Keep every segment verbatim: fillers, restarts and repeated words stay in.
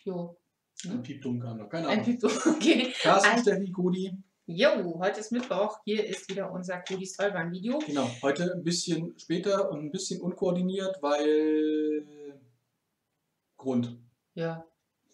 Jo. Ein Piepton kam noch, keine Ein Ahnung. Piepton, okay. Carsten, Ein- Steffi, Gudi. Jo, heute ist Mittwoch. Hier ist wieder unser Codis Tollbahn-Video. Genau, heute ein bisschen später und ein bisschen unkoordiniert, weil Grund. Ja.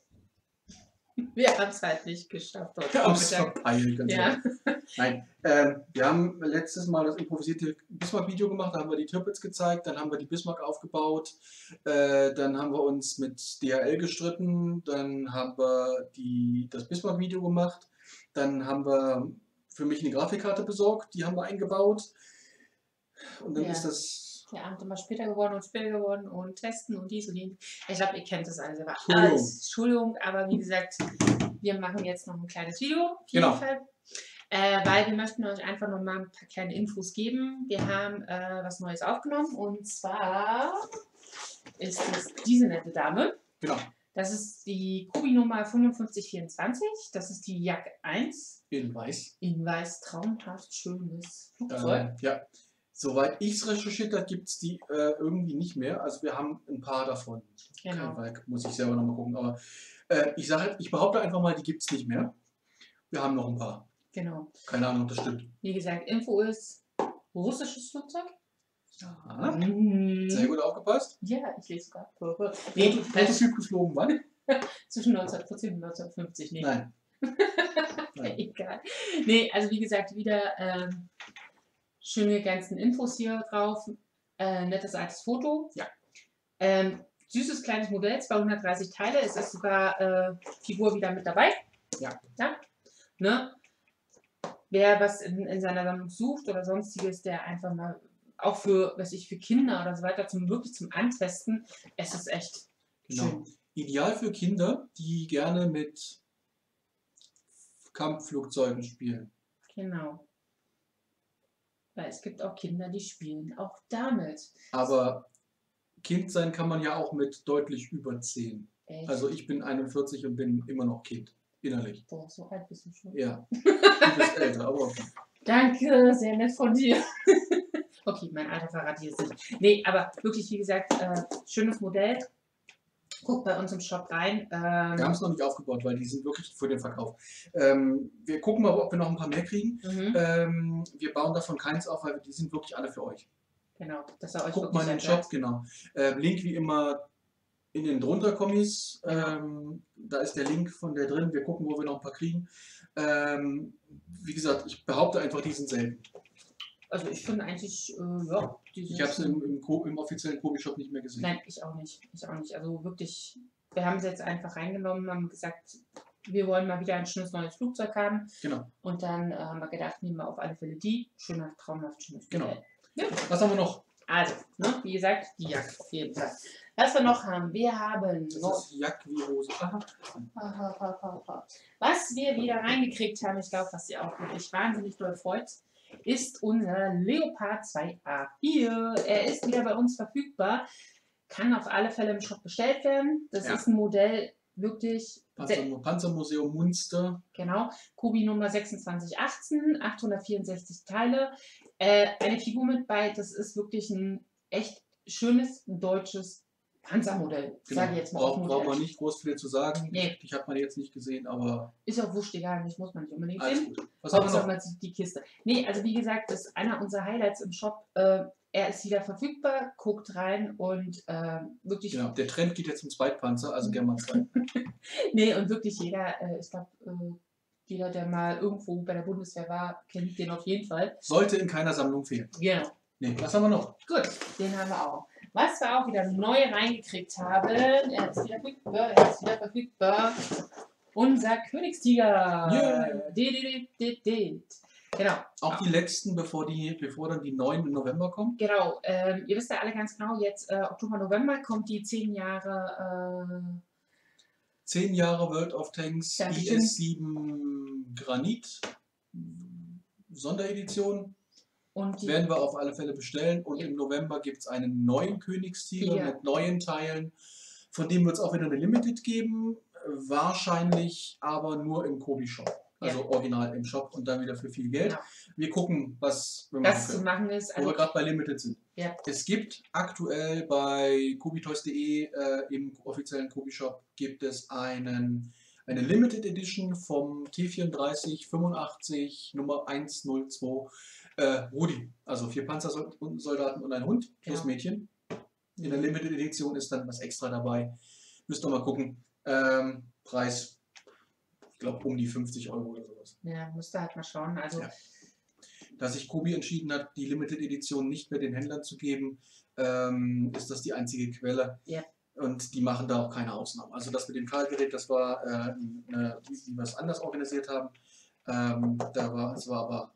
Wir haben es halt nicht geschafft heute Wir haben es Vormittag. verpeilt, ganz Ja. ehrlich. Nein, ähm, wir haben letztes Mal das improvisierte Bismarck-Video gemacht, da haben wir die Tirpitz gezeigt, dann haben wir die Bismarck aufgebaut, äh, dann haben wir uns mit D H L gestritten, dann haben wir die, das Bismarck-Video gemacht, dann haben wir für mich eine Grafikkarte besorgt, die haben wir eingebaut und dann Ja. ist das... Der Abend immer später geworden und später geworden und testen und dies und dies. Ich glaube, ihr kennt das alle selber. Entschuldigung. Alles, Entschuldigung, aber wie gesagt, wir machen jetzt noch ein kleines Video. Auf jeden Genau. Fall. Äh, weil wir möchten euch einfach noch mal ein paar kleine Infos geben. Wir haben äh, was Neues aufgenommen und zwar ist es diese nette Dame. Genau. Das ist die Kubi-Nummer fünfundfünfzig vierundzwanzig. Das ist die Jak eins. In weiß. In weiß, traumhaft schönes Flugzeug. Äh, ja. Soweit ich es recherchiert habe, gibt es die äh, irgendwie nicht mehr. Also wir haben ein paar davon. Genau. Kein Wald, muss ich selber nochmal gucken. Aber äh, ich sage halt, ich behaupte einfach mal, die gibt es nicht mehr. Wir haben noch ein paar. Genau. Keine Ahnung, ob das stimmt. Wie gesagt, Info ist russisches Flugzeug. Ja. Mhm. Sehr gut aufgepasst. Ja, ich lese gerade. Foto- Nee, Prototyp geflogen, wann? zwischen neunzehnhundertvierzehn und neunzehnhundertfünfzig. Nee. Nein. Nein. Egal. Nee, also wie gesagt, wieder ähm, schöne ganzen Infos hier drauf. Äh, nettes altes Foto. Ja. Ähm, süßes kleines Modell, zweihundertdreißig Teile. Es ist sogar äh, Figur wieder mit dabei. Ja. Ja. Ne? Wer was in, in seiner Sammlung sucht oder sonstiges, der einfach mal auch für, was ich, für Kinder oder so weiter, zum wirklich zum Antesten, es ist echt Genau. schön. Ideal für Kinder, die gerne mit Kampfflugzeugen spielen. Genau. Weil es gibt auch Kinder, die spielen auch damit. Aber Kind sein kann man ja auch mit deutlich über zehn. Echt? Also ich bin einundvierzig und bin immer noch Kind. Innerlich. Boah, so alt bist du schon. Ja. Du bist älter, aber okay. Danke, sehr nett von dir. Okay, mein Alter verrate ich jetzt nicht. Nee, aber wirklich, wie gesagt, äh, schönes Modell. Guckt bei uns im Shop rein. Ähm, Wir haben es noch nicht aufgebaut, weil die sind wirklich für den Verkauf. Ähm, wir gucken mal, ob wir noch ein paar mehr kriegen. mhm. Ähm, wir bauen davon keins auf, weil die sind wirklich alle für euch. Genau, dass er euch Guckt mal in den sehr Shop, genau. Ähm, Link wie immer in den drunter Kommis. Ähm, da ist der Link von der drin. Wir gucken, wo wir noch ein paar kriegen. Ähm, wie gesagt, ich behaupte einfach, die sind selten. Also ich finde eigentlich, äh, ja. Die Ich sind habe es schon- im, im, Co- im offiziellen Kobi-Shop nicht mehr gesehen. Nein, ich auch nicht. Ich auch nicht. Also wirklich, wir haben sie jetzt einfach reingenommen, haben gesagt, wir wollen mal wieder ein schönes neues Flugzeug haben. Genau. Und dann äh, haben wir gedacht, nehmen wir auf alle Fälle die. Schöner, traumhaft, schönes Genau. Modell. Ja. Was haben wir noch? Also, ne, wie gesagt, die Jagd auf jeden Fall. Was wir noch haben, wir haben Das noch, ist Jack wie Hose. Aha. was wir wieder reingekriegt haben, ich glaube, was ihr auch wirklich wahnsinnig doll freut, ist unser Leopard zwei A vier. Er ist wieder bei uns verfügbar, kann auf alle Fälle im Shop bestellt werden. Das Ja. ist ein Modell wirklich, Panzer, Panzermuseum Munster. genau, Kubi Nummer sechsundzwanzig achtzehn, achthundertvierundsechzig Teile. Äh, eine Figur mit bei, das ist wirklich ein echt schönes deutsches Panzermodell. Genau. Sage ich jetzt mal. Braucht auf braucht Modell. man nicht groß viel zu sagen. Nee. Ich habe man jetzt nicht gesehen, aber Ist auch wurscht, egal, nicht muss man nicht unbedingt alles sehen. gut. Was haben wir Hauptsache, noch? man sieht die Kiste. Nee, also wie gesagt, das ist einer unserer Highlights im Shop. Äh, er ist wieder verfügbar, guckt rein und äh, wirklich. Genau. Der Trend geht jetzt zum Zweitpanzer, also gerne mal zwei. Nee, und wirklich jeder, äh, ich glaube, äh, jeder, der mal irgendwo bei der Bundeswehr war, kennt den auf jeden Fall. Sollte in keiner Sammlung fehlen. Genau. Nee, was haben wir noch? Gut, den haben wir auch. Was wir auch wieder neu reingekriegt haben, er ist wieder verfügbar, er ist wieder verfügbar. Unser Königstiger. Yeah. De, de, de, de, de. Genau. Auch die letzten, bevor, die, bevor dann die neuen im November kommen. Genau, ähm, ihr wisst ja alle ganz genau, jetzt äh, Oktober, November kommt die zehn Jahre äh, zehn Jahre World of Tanks, I Dankeschön. S sieben Granit, Sonderedition. und die, Werden wir auf alle Fälle bestellen. Und im November gibt es einen neuen Königstiger Ja. mit neuen Teilen. Von dem wird es auch wieder eine Limited geben. Wahrscheinlich aber nur im Kobi-Shop. Also original im Shop und dann wieder für viel Geld. Genau. Wir gucken, was wir was machen zu können. machen ist, Wo also wir gerade bei Limited sind. Ja. Es gibt aktuell bei kobitoys punkt de äh, im offiziellen Kobi-Shop gibt es einen, eine Limited Edition vom T vierunddreißig fünfundachtzig Nummer hundertzwei äh, Rudi. Also vier Panzersoldaten und ein Hund plus Genau. Mädchen. In der Limited Edition ist dann was extra dabei. Müsst ihr mal gucken. Ähm, Preis, ich glaube, um die fünfzig Euro oder sowas. Ja, musst du halt mal schauen. Also, Ja. Da sich Kobi entschieden hat, die Limited Edition nicht mehr den Händlern zu geben, ähm, ist das die einzige Quelle. Ja. Und die machen da auch keine Ausnahmen. Also das mit dem Karlgerät, das war, äh, eine, wie wir es anders organisiert haben. Ähm, da war, es war aber...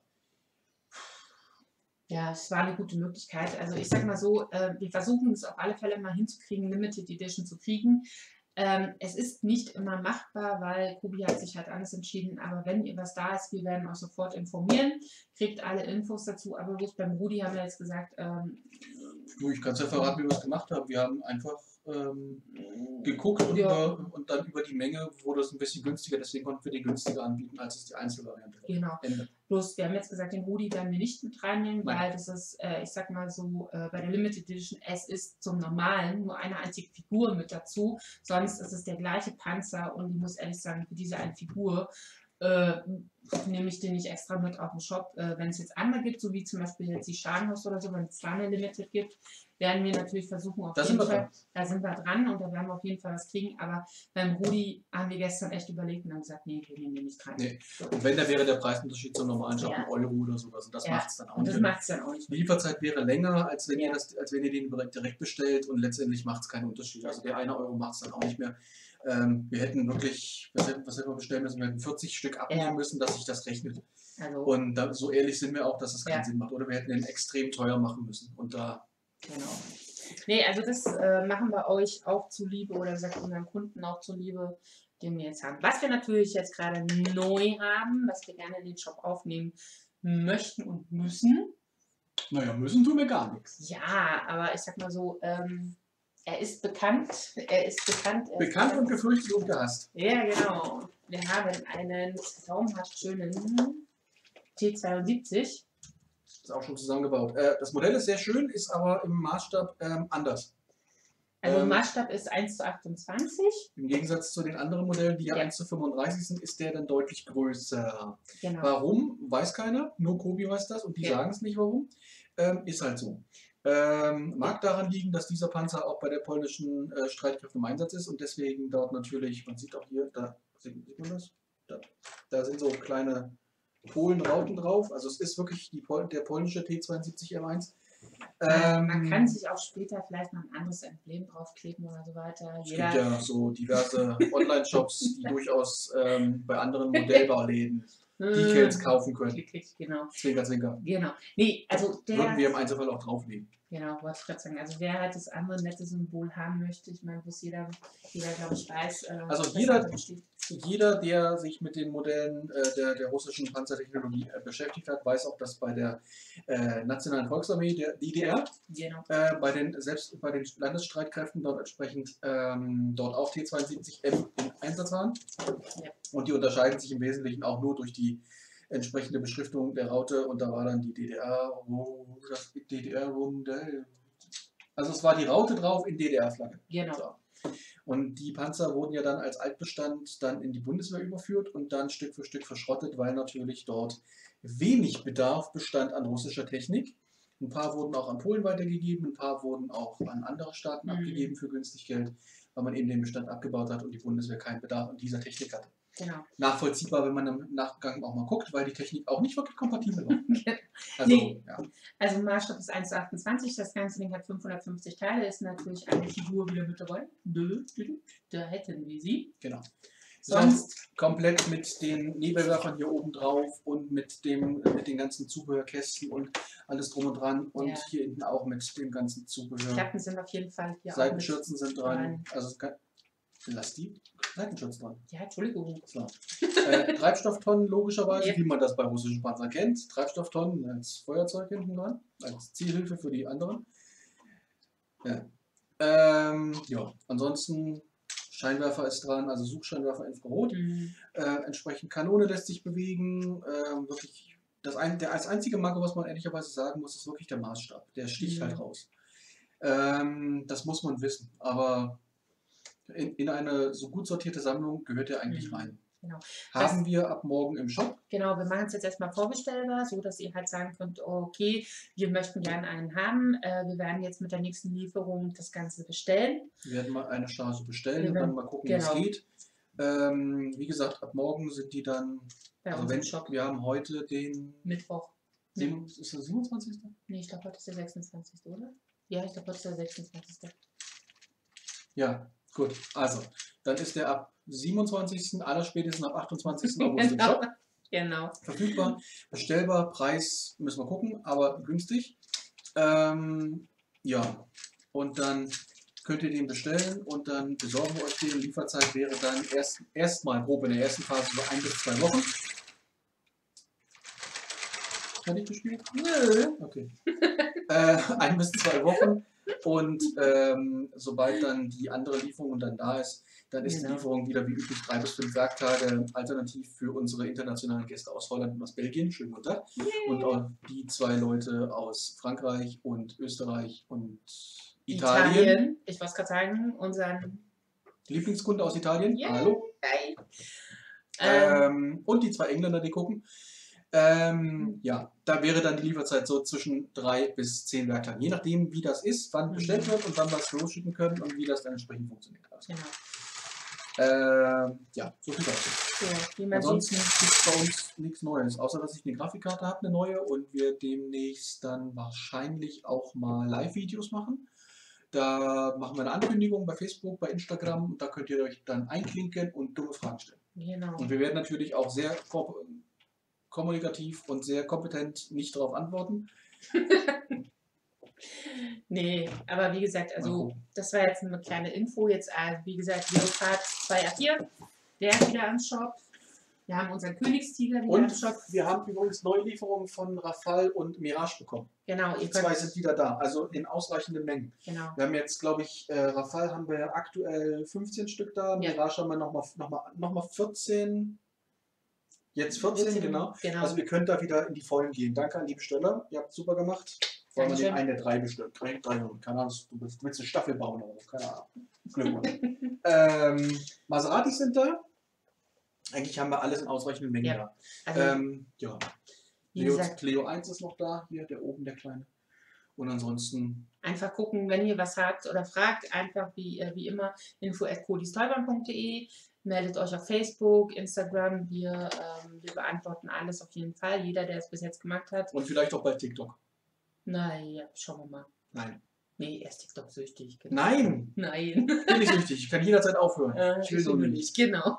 Ja, es war eine gute Möglichkeit. Also ich sag mal so, äh, wir versuchen es auf alle Fälle mal hinzukriegen, Limited Edition zu kriegen. Ähm, es ist nicht immer machbar, weil Kobi hat sich halt anders entschieden. Aber wenn ihr was da ist, wir werden euch sofort informieren, kriegt alle Infos dazu. Aber bloß beim Rudi haben wir jetzt gesagt... Ähm, du, ich kann es ja verraten, wie wir es gemacht haben. Wir haben einfach ähm, geguckt und, ja. über, und dann über die Menge wurde es ein bisschen günstiger. Deswegen konnten wir die günstiger anbieten, als es die Einzelvariante war. Genau. Ende. Bloß, wir haben jetzt gesagt, den Rudi werden wir nicht mit reinnehmen, Nein. weil das ist, äh, ich sag mal so, äh, bei der Limited Edition, es ist zum Normalen nur eine einzige Figur mit dazu. Sonst ist es der gleiche Panzer und ich muss ehrlich sagen, für diese eine Figur äh, nehme ich den nicht extra mit auf den Shop. Äh, wenn es jetzt andere gibt, so wie zum Beispiel jetzt die Schadenhaus oder so, wenn es da eine Limited gibt, werden wir natürlich versuchen, auf Da jeden sind wir Fall, dran. da sind wir dran und da werden wir auf jeden Fall was kriegen. Aber beim Rudi haben wir gestern echt überlegt und haben gesagt, nee, wir nehmen den nicht rein. Nee. Und wenn, da wäre der Preisunterschied zum normalen Shop Ja. ein Euro oder sowas. Und das Ja. macht es dann auch Und das nicht. macht es dann auch nicht. Die Lieferzeit wäre länger, als wenn, Ja. ihr, das, als wenn ihr den direkt bestellt und letztendlich macht es keinen Unterschied. Also der eine Euro macht es dann auch nicht mehr. Ähm, wir hätten wirklich, was hätten, was hätten wir bestellen müssen? Wir hätten vierzig Stück abnehmen Ja. müssen, dass sich das rechnet. Also, Und da, so ehrlich sind wir auch, dass es keinen Ja. Sinn macht. Oder wir hätten den extrem teuer machen müssen. Und da genau. Nee, also das äh, machen wir euch auch zuliebe oder sagt unseren Kunden auch zuliebe, den wir jetzt haben. Was wir natürlich jetzt gerade neu haben, was wir gerne in den Shop aufnehmen möchten und müssen. Naja, müssen tun wir gar nichts. Ja, aber ich sag mal so, ähm, er ist bekannt. Er ist bekannt. Er Bekannt ist und gefürchtet und gehasst. Ja, genau. Wir haben einen traumhaft schönen T zweiundsiebzig. Ist auch schon zusammengebaut. Äh, das Modell ist sehr schön, ist aber im Maßstab ähm, anders. Also Ähm, Maßstab ist eins zu achtundzwanzig. Im Gegensatz zu den anderen Modellen, die ja, Ja. eins zu fünfunddreißig sind, ist der dann deutlich größer. Genau. Warum, weiß keiner. Nur Kobi weiß das und die Ja. sagen es nicht warum. Ähm, ist halt so. Ähm, mag daran liegen, dass dieser Panzer auch bei der polnischen äh, Streitkräfte im Einsatz ist und deswegen dort natürlich, man sieht auch hier, da sieht man das? Da, da sind so kleine Polenrauten drauf. Also es ist wirklich die Pol der polnische T zweiundsiebzig M eins. Ähm, man Ähm, kann sich auch später vielleicht noch ein anderes Emblem draufkleben oder so weiter. Es Jeder, gibt ja so diverse Online-Shops, die durchaus ähm, bei anderen Modellbauläden Decals kaufen können. Klick, klick, genau. Zwinker, zwinker. Genau. Nee, also der, Würden wir im Einzelfall auch drauflegen. genau, wollte ich gerade sagen. Also wer halt das andere nette Symbol haben möchte, ich meine, wo es jeder, jeder glaube ich, weiß. Äh, Also was jeder- da drin steht. Jeder, der sich mit den Modellen äh, der, der russischen Panzertechnologie äh, beschäftigt hat, weiß auch, dass bei der äh, Nationalen Volksarmee, der D D R, Genau. äh, bei den, selbst bei den Landesstreitkräften dort entsprechend ähm, dort auch T zweiundsiebzig M im Einsatz waren. Ja. Und die unterscheiden sich im Wesentlichen auch nur durch die entsprechende Beschriftung der Raute und da war dann die D D R, wo das D D R-Runde. Also es war die Raute drauf in D D R-Flagge. Genau. So. Und die Panzer wurden ja dann als Altbestand dann in die Bundeswehr überführt und dann Stück für Stück verschrottet, weil natürlich dort wenig Bedarf bestand an russischer Technik. Ein paar wurden auch an Polen weitergegeben, ein paar wurden auch an andere Staaten Mhm. abgegeben für günstig Geld, weil man eben den Bestand abgebaut hat und die Bundeswehr keinen Bedarf an dieser Technik hatte. Genau. Nachvollziehbar, wenn man im Nachgang auch mal guckt, weil die Technik auch nicht wirklich kompatibel war. Also, Nee. ja. Also Maßstab ist eins zu achtundzwanzig, das ganze Ding hat fünfhundertfünfzig Teile, ist natürlich eine Figur wieder mit dabei. Dö, dö, dö. Da hätten wir sie. Genau. Sonst, Sonst komplett mit den Nebelwerfern hier oben drauf und mit dem mit den ganzen Zubehörkästen und alles drum und dran und Ja. hier hinten auch mit dem ganzen Zubehör. Klappen sind auf jeden Fall hier Seitenschürzen sind dran. dran. Also es kann, lass die Seitenschutz dran. auch mit. Ja, Entschuldigung. So. äh, Treibstofftonnen logischerweise, Ja. wie man das bei russischen Panzern kennt. Treibstofftonnen als Feuerzeug hinten dran, als Zielhilfe für die anderen. Ja. Ähm, ja, ansonsten Scheinwerfer ist dran, also Suchscheinwerfer Infrarot. Mhm. Äh, entsprechend Kanone lässt sich bewegen, äh, wirklich das, ein, der, das einzige Manko, was man ehrlicherweise sagen muss, ist wirklich der Maßstab. Der sticht Mhm. halt raus. Ähm, das muss man wissen. Aber in, in eine so gut sortierte Sammlung gehört er eigentlich Mhm. rein. Genau. Haben Was, wir ab morgen im Shop. genau, wir machen es jetzt erstmal vorbestellbar, so dass ihr halt sagen könnt, okay, wir möchten gerne einen haben. Äh, wir werden jetzt mit der nächsten Lieferung das Ganze bestellen. Wir werden mal eine Charge bestellen Wir und werden- dann mal gucken, wie genau. es geht. Ähm, wie gesagt, ab morgen sind die dann. Bei Also uns wenn im Shop. wir haben heute den. Mittwoch. sieben, ist das siebenundzwanzigste? Nee, ich glaube, heute ist der sechsundzwanzigste, oder? Ja, ich glaube, heute ist der sechsundzwanzigste. Ja, gut. Also, dann ist der ab siebenundzwanzigsten allerspätestens ab achtundzwanzigsten August im Genau. Shop Genau. verfügbar. Bestellbar, Preis müssen wir gucken, aber günstig. Ähm, ja, und dann könnt ihr den bestellen und dann besorgen wir euch den. Lieferzeit wäre dann erst erstmal grob in der ersten Phase so ein bis zwei Wochen. Fertig gespielt? Nö. Okay. äh, ein bis zwei Wochen. Und ähm, sobald dann die andere Lieferung dann da ist, dann ist Genau. die Lieferung wieder wie üblich drei bis fünf Werktage, alternativ für unsere internationalen Gäste aus Holland und aus Belgien. Schönen guten Tag. Und auch die zwei Leute aus Frankreich und Österreich und Italien. Italien. Ich wollte gerade sagen, unseren. Lieblingskunde aus Italien. Yay. Hallo. Hi. Ähm, Ähm, und die zwei Engländer, die gucken. Ähm, ja, da wäre dann die Lieferzeit so zwischen drei bis zehn Werktagen. Je nachdem, wie das ist, wann Mhm. bestellt wird und wann wir es losschicken können und wie das dann entsprechend funktioniert. Also, genau. ähm, ja, so viel dazu. So, wie man Ansonsten sieht. gibt es bei uns nichts Neues, außer dass ich eine Grafikkarte habe, eine neue, und wir demnächst dann wahrscheinlich auch mal Live-Videos machen. Da machen wir eine Ankündigung bei Facebook, bei Instagram, und da könnt ihr euch dann einklinken und dumme Fragen stellen. Genau. Und wir werden natürlich auch sehr ko- kommunikativ und sehr kompetent nicht darauf antworten. Nee, aber wie gesagt, Mal also gucken. das war jetzt eine kleine Info. Jetzt, äh, wie gesagt, Leopard zwei A vier, der ist wieder am Shop. Wir haben unseren Königstiger wieder am Und Shop. wir haben übrigens Neulieferungen von Rafale und Mirage bekommen. Genau, Die ihr zwei könnt. sind wieder da, also in ausreichenden Mengen. Genau. Wir haben jetzt, glaube ich, äh, Rafale haben wir aktuell fünfzehn Stück da, Ja. Mirage haben wir nochmal noch mal, noch mal vierzehn, jetzt vierzehn, genau. Genau. Also ihr könnt da wieder in die Vollen gehen. Danke an die Besteller, ihr habt super gemacht. Wollen wir den Dankeschön. einen der drei bestellt. Drei, drei, keine Ahnung, du willst, du willst eine Staffel bauen oder so, keine Ahnung. Glückwunsch. ähm, Maseratis sind da. Eigentlich haben wir alles in ausreichenden Mengen Ja. da. Also, Ähm, ja. wie Leo, gesagt, Leo eins ist noch da, hier, der oben, der kleine. Und ansonsten, einfach gucken, wenn ihr was habt oder fragt, einfach wie, äh, wie immer info at codystolpern punkt de. Meldet euch auf Facebook, Instagram. Wir, ähm, wir beantworten alles auf jeden Fall. Jeder, der es bis jetzt gemacht hat. und vielleicht auch bei TikTok. Naja, schauen wir mal. Nein. Nee, er ist TikTok-süchtig. Genau. Nein! Nein. Bin ich süchtig. Ich kann jederzeit aufhören. Äh, ich will nur nur nicht. Genau.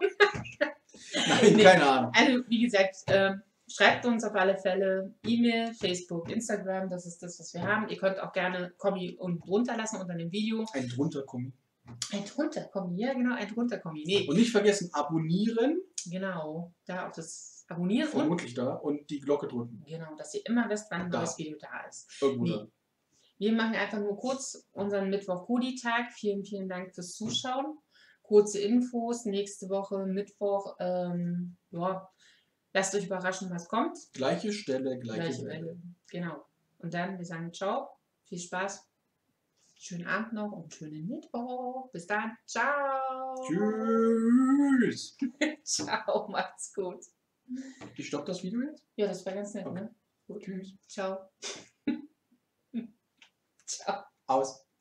Nein, Nee. keine Ahnung. Also, wie gesagt, ähm, schreibt uns auf alle Fälle E-Mail, Facebook, Instagram. Das ist das, was wir haben. Ihr könnt auch gerne Kommi und drunter lassen unter dem Video. Ein drunter kommen. Ein drunter Kommi, ja genau, ein drunter Kommi. Nee, Und nicht vergessen, abonnieren. genau. Da auf das Abonnieren und Vermutlich da. Und die Glocke drücken. genau, dass ihr immer wisst, wann ein Da. neues Video da ist. Irgendwo Nee. da. Wir machen einfach nur kurz unseren Mittwoch-Kodi-Tag. Vielen, vielen Dank fürs Zuschauen. Kurze Infos. Nächste Woche Mittwoch. Ähm, ja, lasst euch überraschen, was kommt. Gleiche Stelle, gleiche, Gleiche Welle. Welle. Genau. Und dann, wir sagen ciao. Viel Spaß. Schönen Abend noch und schönen Mittwoch. Bis dann. Ciao. Tschüss. Ciao. Macht's gut. Ich stopp das Video jetzt? Ja, das war ganz nett, Okay. ne? Gut. Tschüss. Ciao. Ciao. Aus.